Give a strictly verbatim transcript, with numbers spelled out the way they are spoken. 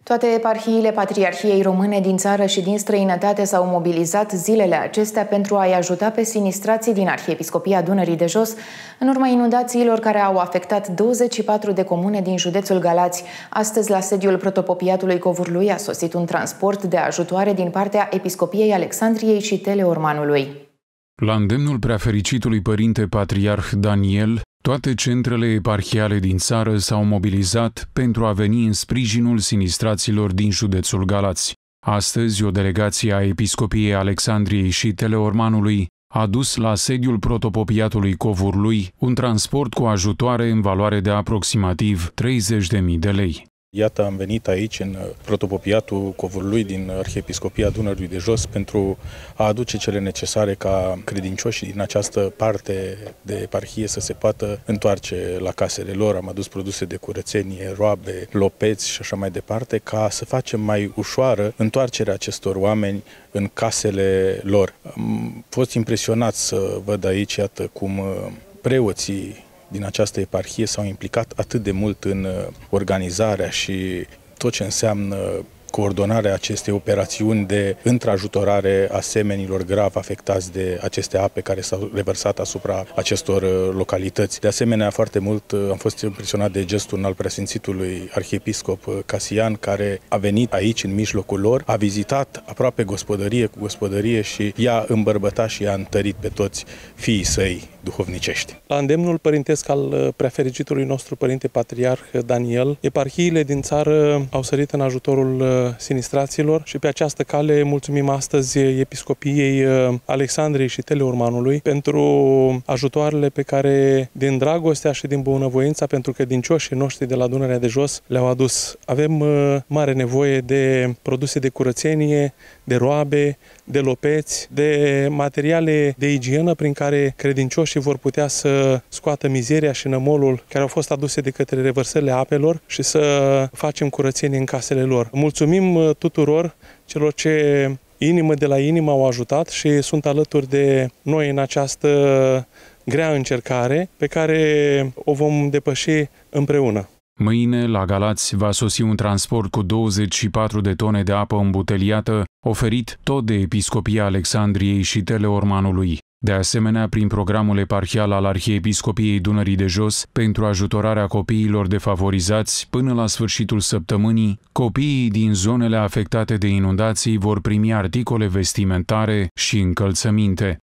Toate eparhiile Patriarhiei Române din țară și din străinătate s-au mobilizat zilele acestea pentru a-i ajuta pe sinistrații din Arhiepiscopia Dunării de Jos în urma inundațiilor care au afectat douăzeci și patru de comune din județul Galați. Astăzi, la sediul protopopiatului Covârlui a sosit un transport de ajutoare din partea Episcopiei Alexandriei și Teleormanului. La îndemnul preafericitului părinte patriarh Daniel, toate centrele eparhiale din țară s-au mobilizat pentru a veni în sprijinul sinistraților din județul Galați. Astăzi, o delegație a Episcopiei Alexandriei și Teleormanului a dus la sediul protopopiatului Covârlui un transport cu ajutoare în valoare de aproximativ treizeci de mii de lei. Iată, am venit aici, în protopopiatul Covârlui din Arhiepiscopia Dunării de Jos, pentru a aduce cele necesare ca credincioșii din această parte de eparhie să se poată întoarce la casele lor. Am adus produse de curățenie, roabe, lopeți și așa mai departe, ca să facem mai ușoară întoarcerea acestor oameni în casele lor. Am fost impresionat să văd aici, iată, cum preoții din această eparhie s-au implicat atât de mult în organizarea și tot ce înseamnă coordonarea acestei operațiuni de întrajutorare a semenilor grav afectați de aceste ape care s-au revărsat asupra acestor localități. De asemenea, foarte mult am fost impresionat de gestul al preasfințitului arhiepiscop Casian, care a venit aici în mijlocul lor, a vizitat aproape gospodărie cu gospodărie și i-a îmbărbătat și i-a întărit pe toți fiii săi duhovnicești. La îndemnul părintesc al preafericitului nostru părinte patriarh Daniel, eparhiile din țară au sărit în ajutorul sinistraților și pe această cale mulțumim astăzi Episcopiei Alexandriei și Teleormanului pentru ajutoarele pe care, din dragostea și din bunăvoința pentru credincioșii noștri de la Dunărea de Jos, le-au adus. Avem mare nevoie de produse de curățenie, de roabe, de lopeți, de materiale de igienă prin care credincioșii vor putea să scoată mizeria și nămolul care au fost aduse de către revărsările apelor și să facem curățenie în casele lor. Mulțumim tuturor celor ce inimă de la inimă au ajutat și sunt alături de noi în această grea încercare pe care o vom depăși împreună. Mâine, la Galați, va sosi un transport cu douăzeci și patru de tone de apă îmbuteliată, oferit tot de Episcopia Alexandriei și Teleormanului. De asemenea, prin programul eparhial al Arhiepiscopiei Dunării de Jos, pentru ajutorarea copiilor defavorizați, până la sfârșitul săptămânii, copiii din zonele afectate de inundații vor primi articole vestimentare și încălțăminte.